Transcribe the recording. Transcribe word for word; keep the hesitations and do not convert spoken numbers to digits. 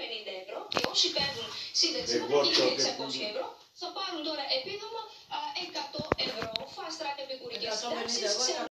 πενήντα ευρώ και όσοι παίρνουν συνταξιούχοι χίλια εξακόσια ευρώ θα πάρουν τώρα επίδομα εκατό ευρώ. Fast track επικουρικές τάξεις.